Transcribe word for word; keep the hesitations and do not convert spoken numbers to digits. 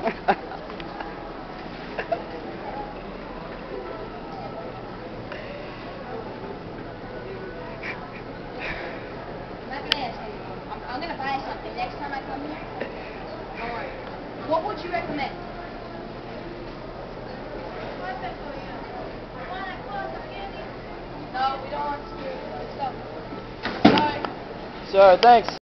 I'm, I'm going to buy something next time I come here. Don't worry. What would you recommend? No, we don't want to. Let's go. Bye. Sir, thanks.